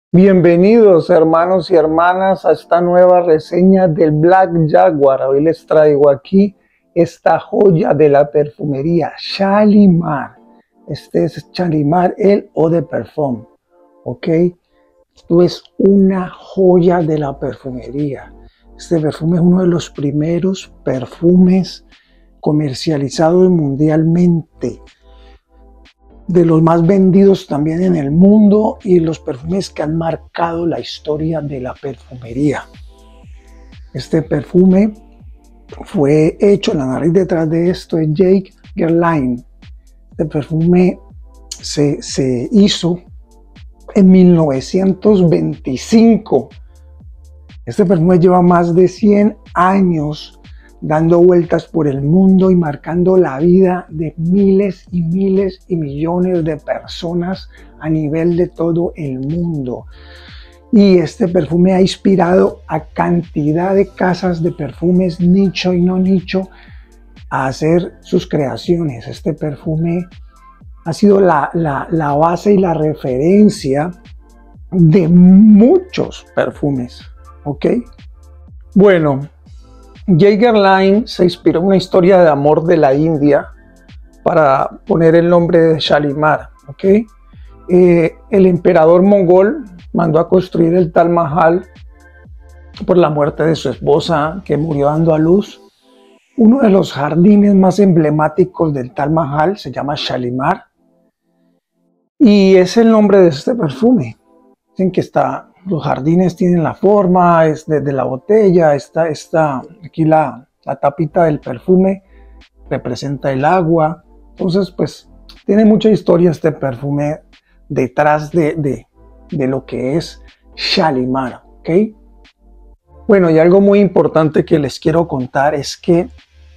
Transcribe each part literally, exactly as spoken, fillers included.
Bienvenidos hermanos y hermanas a esta nueva reseña del Black Jaguar. Hoy les traigo aquí esta joya de la perfumería, Shalimar. Este es Shalimar, el Eau de Parfum, ¿ok? Esto es una joya de la perfumería. Este perfume es uno de los primeros perfumes comercializados mundialmente, de los más vendidos también en el mundo y los perfumes que han marcado la historia de la perfumería. Este perfume fue hecho, la nariz detrás de esto es Jake Guerlain. Este perfume se, se hizo en mil novecientos veinticinco. Este perfume lleva más de cien años dando vueltas por el mundo y marcando la vida de miles y miles y millones de personas a nivel de todo el mundo. Y este perfume ha inspirado a cantidad de casas de perfumes, nicho y no nicho, a hacer sus creaciones. Este perfume ha sido la, la, la base y la referencia de muchos perfumes, ¿ok? Bueno, Jake Guerlain se inspiró en una historia de amor de la India para poner el nombre de Shalimar, ¿ok? Eh, el emperador mongol mandó a construir el Taj Mahal por la muerte de su esposa, que murió dando a luz. Uno de los jardines más emblemáticos del Taj Mahal se llama Shalimar y es el nombre de este perfume. Dicen que está... Los jardines tienen la forma, es desde la botella, está, está aquí la, la tapita del perfume, representa el agua. Entonces, pues, tiene mucha historia este perfume detrás de, de, de lo que es Shalimar, ¿ok? Bueno, y algo muy importante que les quiero contar es que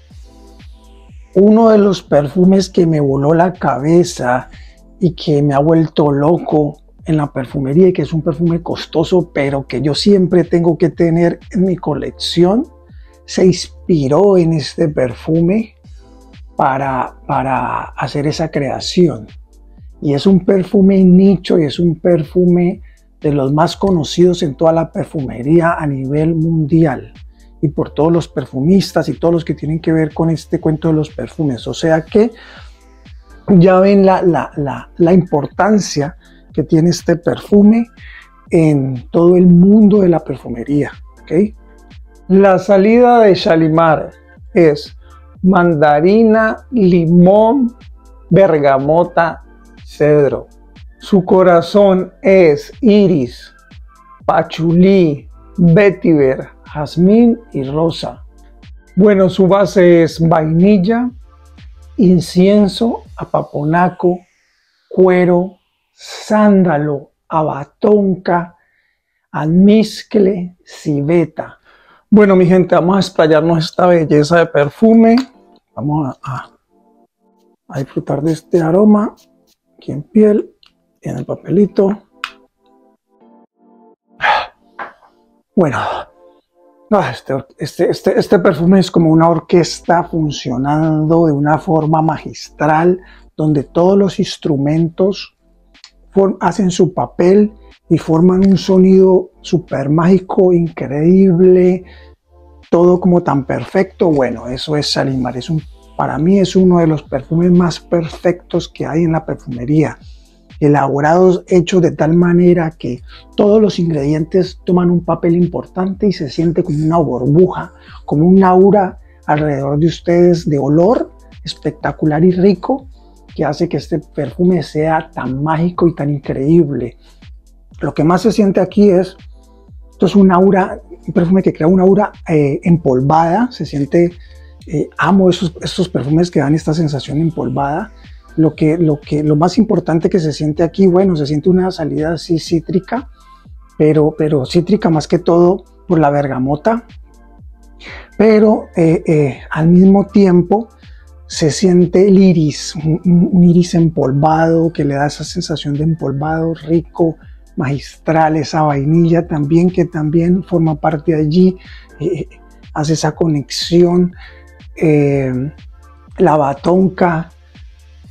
uno de los perfumes que me voló la cabeza y que me ha vuelto loco en la perfumería, y que es un perfume costoso pero que yo siempre tengo que tener en mi colección, se inspiró en este perfume para, para hacer esa creación, y es un perfume nicho y es un perfume de los más conocidos en toda la perfumería a nivel mundial y por todos los perfumistas y todos los que tienen que ver con este cuento de los perfumes. O sea que ya ven la, la, la, la importancia que tiene este perfume en todo el mundo de la perfumería, ¿okay? La salida de Shalimar es mandarina, limón, bergamota, cedro. Su corazón es iris, pachulí, vetiver, jazmín y rosa. Bueno, su base es vainilla, incienso, apaponaco, cuero, sándalo, abatonca, almizcle, civeta. Bueno, mi gente, vamos a explayarnos esta belleza de perfume. Vamos a, a, a disfrutar de este aroma aquí en piel y en el papelito. Bueno, este, este, este, este perfume es como una orquesta funcionando de una forma magistral, donde todos los instrumentos hacen su papel y forman un sonido súper mágico, increíble, todo como tan perfecto. Bueno, eso es Shalimar. Es un, para mí es uno de los perfumes más perfectos que hay en la perfumería, elaborados, hechos de tal manera que todos los ingredientes toman un papel importante y se siente como una burbuja, como un aura alrededor de ustedes de olor espectacular y rico, que hace que este perfume sea tan mágico y tan increíble. Lo que más se siente aquí es, esto es un aura, un perfume que crea una aura eh, empolvada. Se siente, eh, amo esos, esos perfumes que dan esta sensación empolvada. Lo que, lo que, lo más importante que se siente aquí, bueno, se siente una salida así cítrica, pero, pero cítrica más que todo por la bergamota, pero eh, eh, al mismo tiempo se siente el iris, un, un iris empolvado que le da esa sensación de empolvado rico, magistral. Esa vainilla también, que también forma parte de allí, eh, hace esa conexión. Eh, la batonca,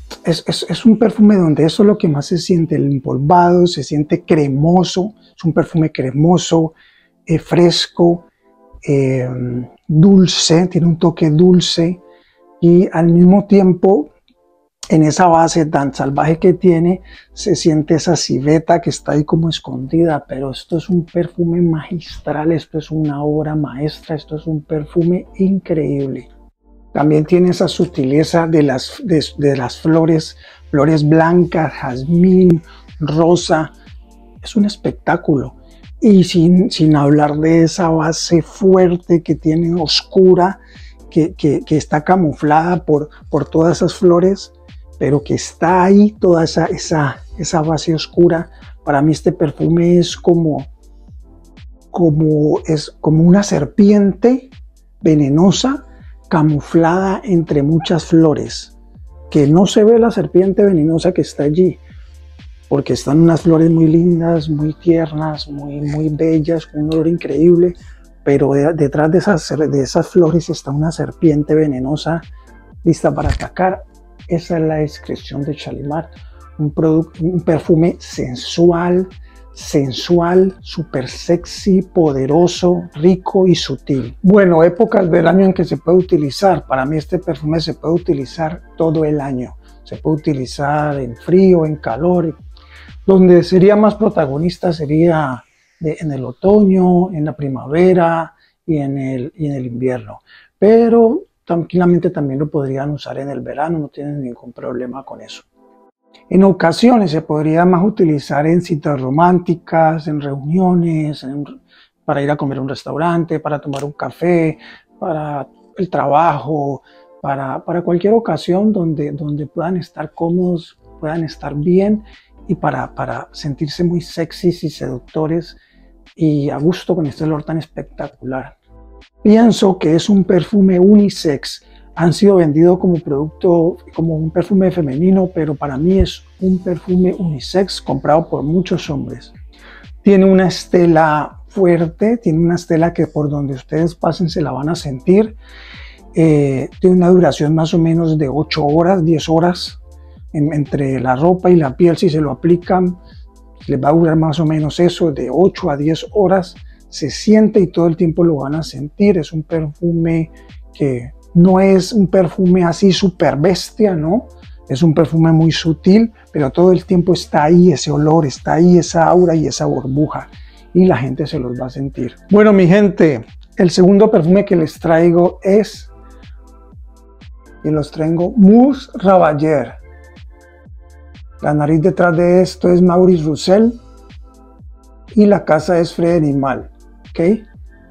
es, es, es un perfume donde eso es lo que más se siente, el empolvado, se siente cremoso, es un perfume cremoso, eh, fresco, eh, dulce, tiene un toque dulce y al mismo tiempo en esa base tan salvaje que tiene se siente esa civeta que está ahí como escondida, pero esto es un perfume magistral, esto es una obra maestra, esto es un perfume increíble. También tiene esa sutileza de las, de, de las flores, flores blancas, jazmín, rosa, es un espectáculo. Y sin, sin hablar de esa base fuerte que tiene, oscura, que, que, que está camuflada por, por todas esas flores, pero que está ahí toda esa, esa, esa base oscura. Para mí este perfume es como, como, es como una serpiente venenosa camuflada entre muchas flores, que no se ve la serpiente venenosa que está allí, porque están unas flores muy lindas, muy tiernas, muy, muy bellas, con un olor increíble, pero de, detrás de esas, de esas flores está una serpiente venenosa lista para atacar. Esa es la descripción de Shalimar, un, producto, un perfume sensual, sensual, súper sexy, poderoso, rico y sutil. Bueno, épocas del año en que se puede utilizar. Para mí este perfume se puede utilizar todo el año. Se puede utilizar en frío, en calor. Donde sería más protagonista sería de, en el otoño, en la primavera y en el, y en el invierno. Pero tranquilamente también lo podrían usar en el verano, no tienen ningún problema con eso. En ocasiones se podría más utilizar en citas románticas, en reuniones, en, para ir a comer a un restaurante, para tomar un café, para el trabajo, para, para cualquier ocasión donde, donde puedan estar cómodos, puedan estar bien y para, para sentirse muy sexys y seductores y a gusto con este olor tan espectacular. Pienso que es un perfume unisex. Han sido vendidos como producto, como un perfume femenino, pero para mí es un perfume unisex comprado por muchos hombres. Tiene una estela fuerte, tiene una estela que por donde ustedes pasen se la van a sentir. Eh, tiene una duración más o menos de ocho horas, diez horas en, entre la ropa y la piel. Si se lo aplican, les va a durar más o menos eso, de ocho a diez horas. Se siente y todo el tiempo lo van a sentir. Es un perfume que no es un perfume así súper bestia, ¿no? Es un perfume muy sutil, pero todo el tiempo está ahí ese olor, está ahí esa aura y esa burbuja. Y la gente se los va a sentir. Bueno, mi gente, el segundo perfume que les traigo es, y los traigo, Mousse Ravageur. La nariz detrás de esto es Maurice Roussel y la casa es Frédéric Malle, ¿ok?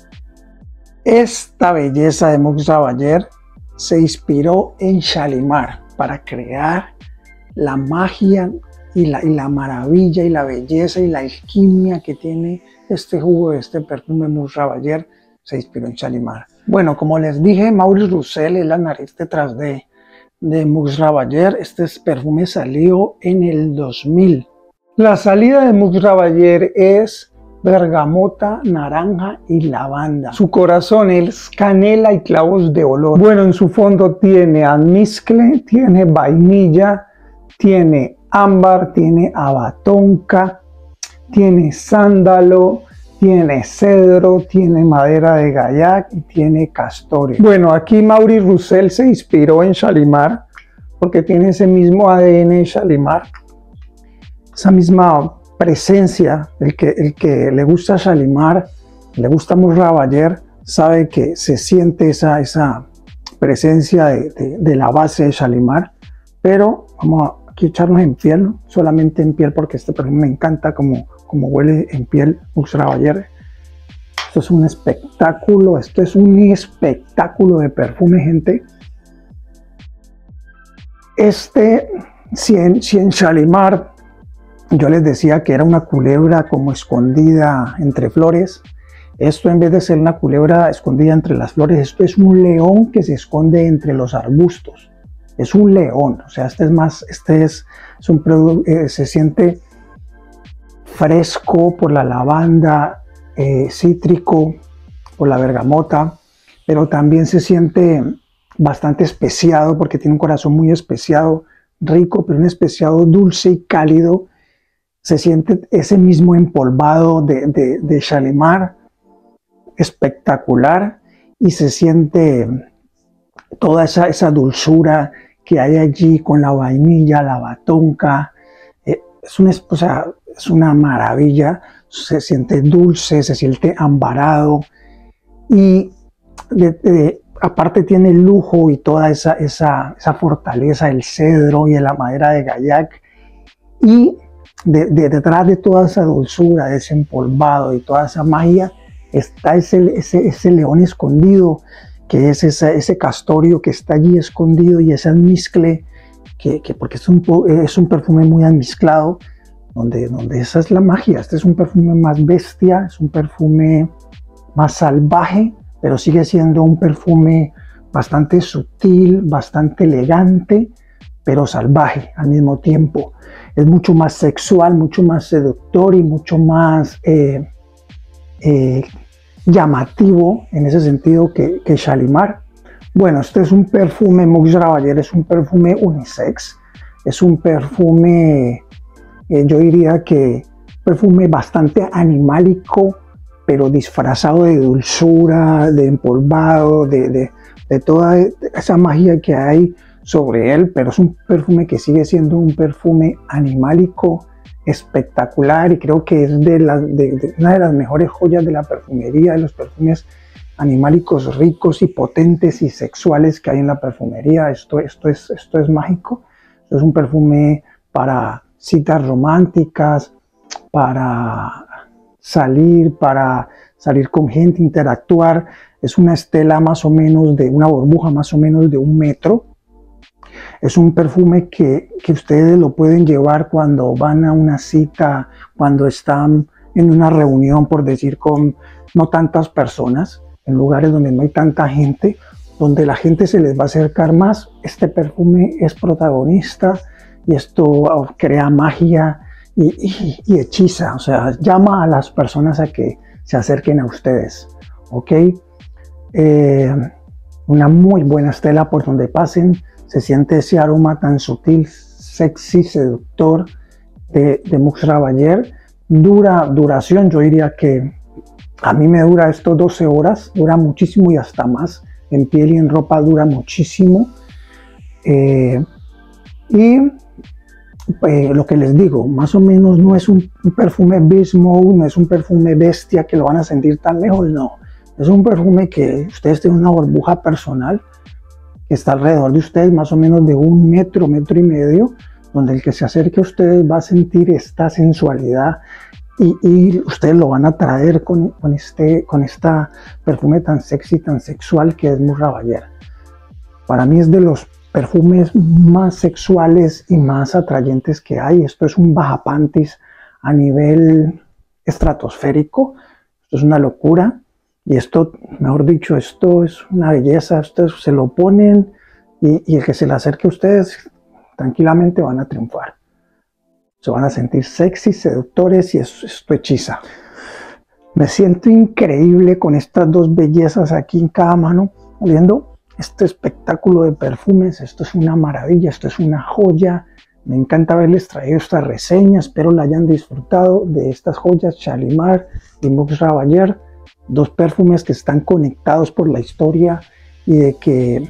Esta belleza de Mousse Ravageur se inspiró en Shalimar para crear la magia y la, y la maravilla y la belleza y la alquimia que tiene este jugo, este perfume Mousse Ravageur. Se inspiró en Shalimar. Bueno, como les dije, Maurice Roussel es la nariz detrás de, de Mousse Ravageur. Este perfume salió en el dos mil. La salida de Mousse Ravageur es bergamota, naranja y lavanda. Su corazón es canela y clavos de olor. Bueno, en su fondo tiene almizcle, tiene vainilla, tiene ámbar, tiene abatonca, tiene sándalo, tiene cedro, tiene madera de gaillac y tiene castores. Bueno, aquí Maurice Roussel se inspiró en Shalimar porque tiene ese mismo A D N de Shalimar, esa misma presencia. El que, el que le gusta Shalimar, le gusta Mousse Ravageur, sabe que se siente esa, esa presencia de, de, de la base de Shalimar, pero vamos a aquí echarnos en piel, ¿no? Solamente en piel, porque este perfume me encanta como, como huele en piel Mousse Ravageur. Esto es un espectáculo, esto es un espectáculo de perfume, gente. Este, si en, si en Shalimar yo les decía que era una culebra como escondida entre flores, esto en vez de ser una culebra escondida entre las flores, esto es un león que se esconde entre los arbustos. Es un león, o sea, este es más, este es, es un producto, eh, se siente fresco por la lavanda, eh, cítrico por la bergamota, pero también se siente bastante especiado porque tiene un corazón muy especiado rico, pero un especiado dulce y cálido. Se siente ese mismo empolvado de, de, de Shalimar, espectacular, y se siente toda esa, esa dulzura que hay allí con la vainilla, la batonca. Eh, es, una, o sea, es una maravilla, se siente dulce, se siente ambarado, y de, de, aparte tiene el lujo y toda esa, esa, esa fortaleza del cedro y de la madera de Gaillac, y de, de, detrás de toda esa dulzura, de ese empolvado y toda esa magia, está ese, ese, ese león escondido, que es ese, ese castorio que está allí escondido, y ese almizcle, que, que porque es un, es un perfume muy almizclado, donde, donde esa es la magia. Este es un perfume más bestia, es un perfume más salvaje, pero sigue siendo un perfume bastante sutil, bastante elegante, pero salvaje al mismo tiempo. Es mucho más sexual, mucho más seductor y mucho más eh, eh, llamativo en ese sentido que, que Shalimar. Bueno, este es un perfume, Mux Ravageur es un perfume unisex, es un perfume, eh, yo diría que perfume bastante animálico, pero disfrazado de dulzura, de empolvado, de, de, de toda esa magia que hay sobre él, pero es un perfume que sigue siendo un perfume animálico espectacular, y creo que es de, la, de, de una de las mejores joyas de la perfumería, de los perfumes animálicos ricos y potentes y sexuales que hay en la perfumería. Esto, esto, es, esto es mágico. Esto es un perfume para citas románticas, para salir, para salir con gente, interactuar. Es una estela más o menos de una burbuja más o menos de un metro. Es un perfume que, que ustedes lo pueden llevar cuando van a una cita, cuando están en una reunión, por decir, con no tantas personas, en lugares donde no hay tanta gente, donde la gente se les va a acercar más. Este perfume es protagonista, y esto crea magia y, y, y hechiza, o sea, llama a las personas a que se acerquen a ustedes, ¿ok? Eh, una muy buena estela por donde pasen. Se siente ese aroma tan sutil, sexy, seductor de, de Mux Ravageur. Dura duración, yo diría que a mí me dura esto doce horas, dura muchísimo y hasta más. En piel y en ropa dura muchísimo. Eh, y eh, lo que les digo, más o menos no es un, un perfume beast mode, no es un perfume bestia que lo van a sentir tan lejos, no. Es un perfume que ustedes tienen una burbuja personal que está alrededor de ustedes, más o menos de un metro, metro y medio, donde el que se acerque a ustedes va a sentir esta sensualidad, y, y ustedes lo van a atraer con, con este con esta perfume tan sexy, tan sexual que es Mux Ravageur. Para mí es de los perfumes más sexuales y más atrayentes que hay. Esto es un bajapantis a nivel estratosférico. Esto es una locura. Y esto, mejor dicho, esto es una belleza. Ustedes se lo ponen y, y el que se le acerque a ustedes, tranquilamente van a triunfar. Se van a sentir sexy, seductores, y esto, esto hechiza. Me siento increíble con estas dos bellezas aquí en cada mano, viendo este espectáculo de perfumes. Esto es una maravilla, esto es una joya. Me encanta haberles traído esta reseña. Espero la hayan disfrutado de estas joyas, Shalimar y Mux Ravageur. Dos perfumes que están conectados por la historia, y de que eh,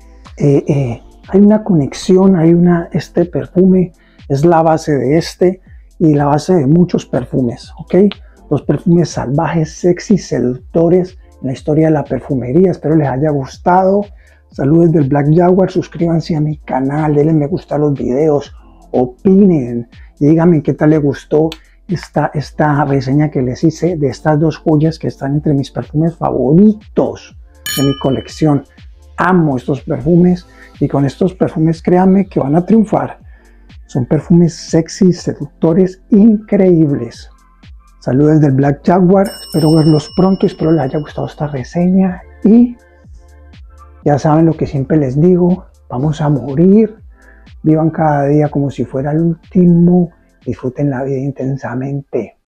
eh, hay una conexión, hay una, este perfume es la base de este y la base de muchos perfumes, ¿ok? Dos perfumes salvajes, sexy, seductores en la historia de la perfumería. Espero les haya gustado. Saludos del Black Jaguar, suscríbanse a mi canal, denle me gusta a los videos, opinen y díganme qué tal les gustó Esta, esta reseña que les hice de estas dos joyas que están entre mis perfumes favoritos de mi colección. Amo estos perfumes, y con estos perfumes créanme que van a triunfar. Son perfumes sexy, seductores, increíbles. Saludos del Black Jaguar, espero verlos pronto, espero les haya gustado esta reseña, y ya saben lo que siempre les digo, vamos a morir, vivan cada día como si fuera el último. Disfruten la vida intensamente.